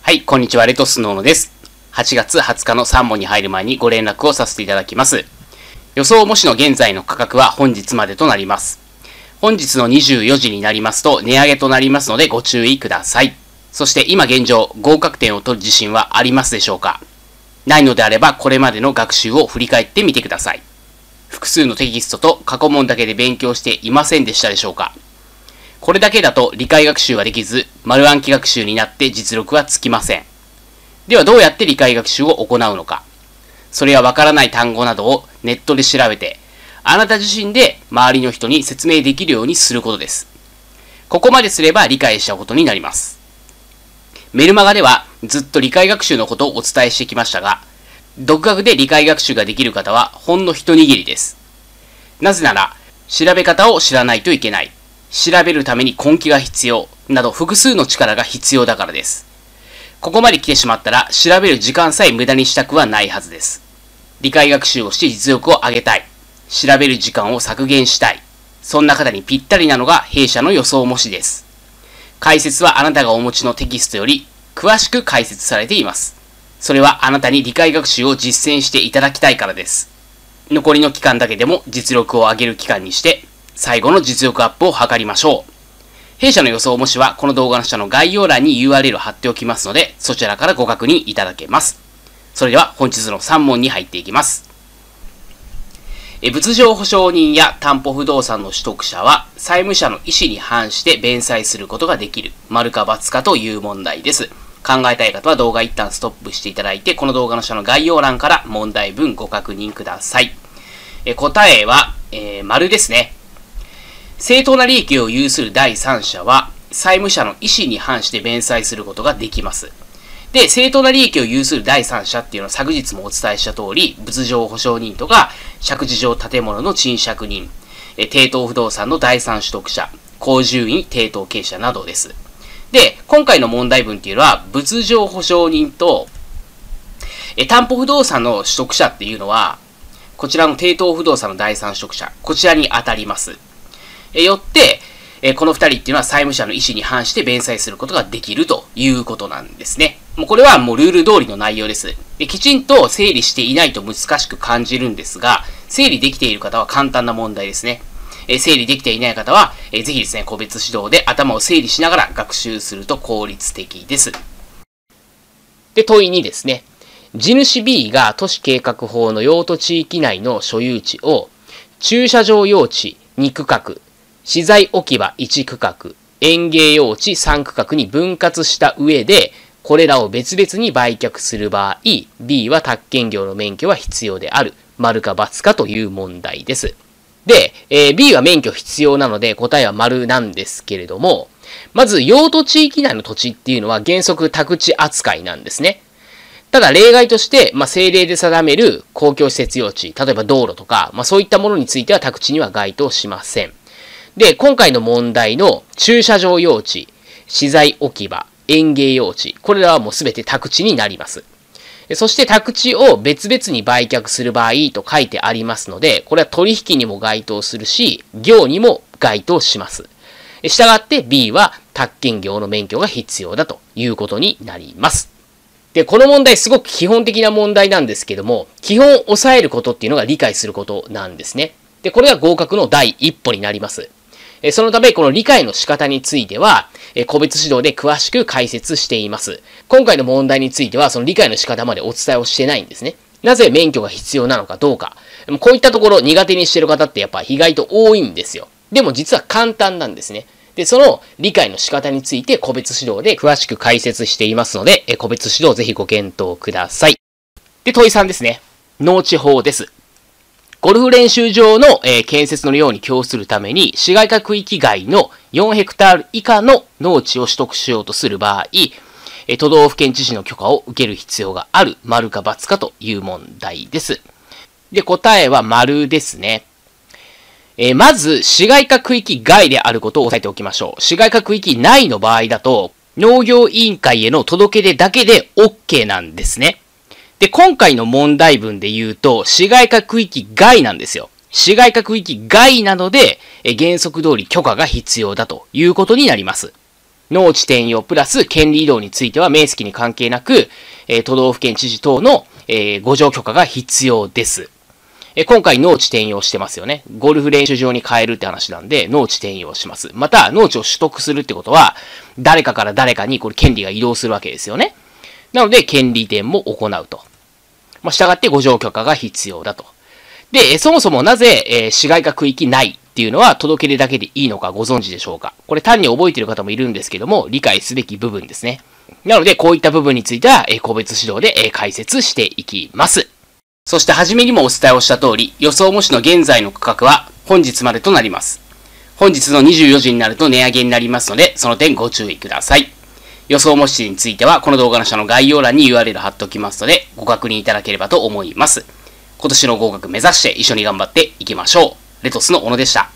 はい、こんにちは、レトスノーノです。8月20日の3問に入る前にご連絡をさせていただきます。予想模試の現在の価格は本日までとなります。本日の24時になりますと値上げとなりますのでご注意ください。そして今現状、合格点を取る自信はありますでしょうか？ないのであればこれまでの学習を振り返ってみてください。複数のテキストと過去問だけで勉強していませんでしたでしょうか？これだけだと理解学習はできず、丸暗記学習になって実力はつきません。ではどうやって理解学習を行うのか。それはわからない単語などをネットで調べて、あなた自身で周りの人に説明できるようにすることです。ここまですれば理解したことになります。メルマガではずっと理解学習のことをお伝えしてきましたが、独学で理解学習ができる方はほんの一握りです。なぜなら、調べ方を知らないといけない。調べるために根気が必要など複数の力が必要だからです。ここまで来てしまったら調べる時間さえ無駄にしたくはないはずです。理解学習をして実力を上げたい。調べる時間を削減したい。そんな方にぴったりなのが弊社の予想模試です。解説はあなたがお持ちのテキストより詳しく解説されています。それはあなたに理解学習を実践していただきたいからです。残りの期間だけでも実力を上げる期間にして、最後の実力アップを図りましょう。弊社の予想模試はこの動画の下の概要欄に URL を貼っておきますので、そちらからご確認いただけます。それでは本日の3問に入っていきます。物情保証人や担保不動産の取得者は債務者の意思に反して弁済することができる。丸か×かという問題です。考えたい方は動画一旦ストップしていただいて、この動画の下の概要欄から問題文ご確認ください。答えは、丸ですね。正当な利益を有する第三者は、債務者の意思に反して弁済することができます。で、正当な利益を有する第三者っていうのは昨日もお伝えした通り、物情保証人とか、借地上建物の賃借人、抵当不動産の第三取得者、公住員、抵当権者などです。で、今回の問題文っていうのは、物情保証人と、担保不動産の取得者っていうのは、こちらの抵当不動産の第三取得者、こちらに当たります。よって、この二人っていうのは債務者の意思に反して弁済することができるということなんですね。もうこれはもうルール通りの内容です。きちんと整理していないと難しく感じるんですが、整理できている方は簡単な問題ですね。整理できていない方は、ぜひですね、個別指導で頭を整理しながら学習すると効率的です。で、問い2ですね。地主 B が都市計画法の用途地域内の所有地を駐車場用地2区画、資材置き場1区画、園芸用地3区画に分割した上で、これらを別々に売却する場合、B は宅建業の免許は必要である。丸か×かという問題です。で、B は免許必要なので答えは丸なんですけれども、まず用途地域内の土地っていうのは原則宅地扱いなんですね。ただ例外として、政令で定める公共施設用地、例えば道路とか、そういったものについては宅地には該当しません。で、今回の問題の駐車場用地、資材置き場、園芸用地、これらはもうすべて宅地になります。そして宅地を別々に売却する場合と書いてありますので、これは取引にも該当するし、業にも該当します。したがって B は宅建業の免許が必要だということになります。で、この問題すごく基本的な問題なんですけども、基本を抑えることっていうのが理解することなんですね。で、これが合格の第一歩になります。そのため、この理解の仕方については、個別指導で詳しく解説しています。今回の問題については、その理解の仕方までお伝えをしてないんですね。なぜ免許が必要なのかどうか。こういったところ苦手にしている方ってやっぱ意外と多いんですよ。でも実は簡単なんですね。で、その理解の仕方について個別指導で詳しく解説していますので、個別指導ぜひご検討ください。で、問い3ですね。農地法です。ゴルフ練習場の建設の量に供するために市街化区域外の4ヘクタール以下の農地を取得しようとする場合、都道府県知事の許可を受ける必要がある。丸か×かという問題です。で、答えは丸ですね。まず、市街化区域外であることを押さえておきましょう。市街化区域内の場合だと、農業委員会への届け出だけで OK なんですね。で、今回の問題文で言うと、市街化区域外なんですよ。市街化区域外なので、原則通り許可が必要だということになります。 農地転用プラス権利移動については面積に関係なく、都道府県知事等の、ご条許可が必要です。今回農地転用してますよね。ゴルフ練習場に変えるって話なんで、農地転用します。また、農地を取得するってことは、誰かから誰かにこれ権利が移動するわけですよね。なので、権利転も行うと。従ってご条許可が必要だと。で、そもそもなぜ、市街化区域内っていうのは届け出だけでいいのかご存知でしょうか？これ単に覚えている方もいるんですけども、理解すべき部分ですね。なので、こういった部分については、個別指導で解説していきます。そして初めにもお伝えをした通り、予想模試の現在の価格は本日までとなります。本日の24時になると値上げになりますので、その点ご注意ください。予想模試については、この動画の下の概要欄に URL 貼っておきますので、ご確認いただければと思います。今年の合格目指して一緒に頑張っていきましょう。レトスの小野でした。